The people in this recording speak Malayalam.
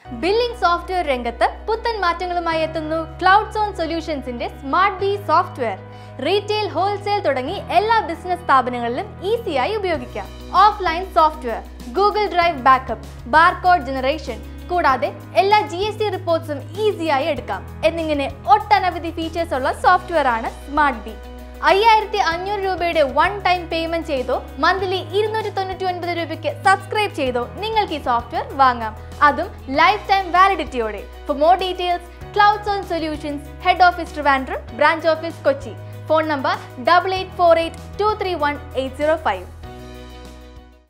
ബില്ലിംഗ് സോഫ്റ്റ്വെയർ രംഗത്ത് പുത്തൻ മാറ്റങ്ങളുമായി എത്തുന്നു ക്ലൗഡ് സോൺ സൊല്യൂഷൻസിന്റെ smart B software. Retail, wholesale തുടങ്ങി എല്ലാ ബിസിനസ് സ്ഥാപനങ്ങളിലും ഈസിയായി ഉപയോഗിക്കാം. Offline software, Google drive backup, barcode generation, കൂടാതെ എല്ലാ GST റിപ്പോർട്ട്സും ഈസിയായി എടുക്കാം എന്നിങ്ങനെ ഒട്ടനവധി ഫീച്ചേഴ്സ് ഉള്ള സോഫ്റ്റ്വെയർ ആണ് സ്മാർട്ട് ബി. 5500 രൂപയുടെ വൺ ടൈം പേയ്മെന്റ് ചെയ്തോ മന്ത്ലി 299 രൂപയ്ക്ക് സബ്സ്ക്രൈബ് ചെയ്തോ നിങ്ങൾക്ക് ഈ സോഫ്റ്റ്വെയർ വാങ്ങാം, അതും ലൈഫ് ടൈം വാലിഡിറ്റിയോടെ. For more details, cloud zone solutions, head office Trivandrum, branch office Kochi. Phone number 8848231805.